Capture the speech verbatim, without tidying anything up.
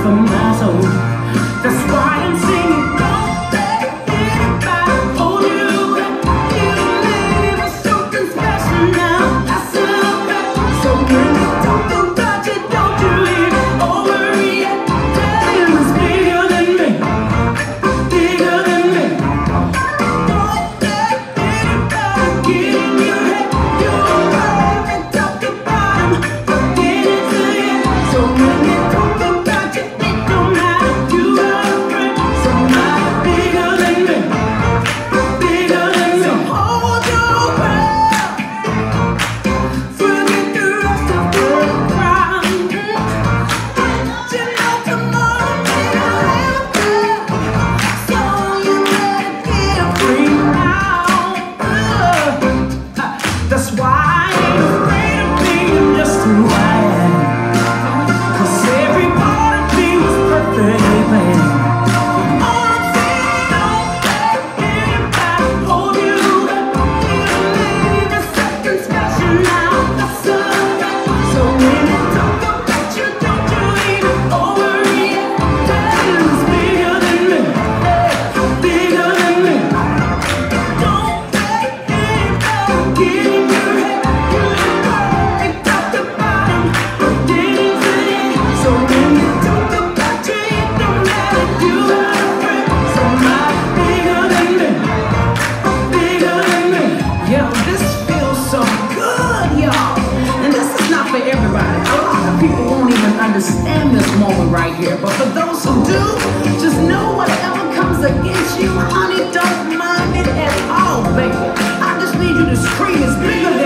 for my soul. That's why I'm singing. Don't let anybody hold you back. You live with something special now. That's a fact. So when you talk about it, don't you leave over yet. Tell him it's bigger than me, bigger than me. Don't let anybody get in your head. You're right and talk about him, but get into it. So when you talk about it, it don't matter. You are a friend, somebody bigger than me, bigger than me. So hold your breath, forget the rest of the crowd. You know tomorrow may not happen, so you better get free now. That's why I ain't afraid of being just who I am. 'Cause every part of me was perfectly planned. All I'm saying, don't let anybody hold you back. You live in something special now. That's a fact. So when you talk about you, don't you leave it over yet. Tell him it's bigger than me, bigger than me. Don't let anybody get in your head. You right and talk about him, but get into it. So when you talk about you, it don't matter. You are a friend, somebody bigger than me, bigger than me. Yo, this feels so good, y'all. And this is not for everybody. A lot of people won't even understand this moment right here. But for those who do, just know whatever comes against you, honey, don't mind it at all, baby. I just need you to scream, it's bigger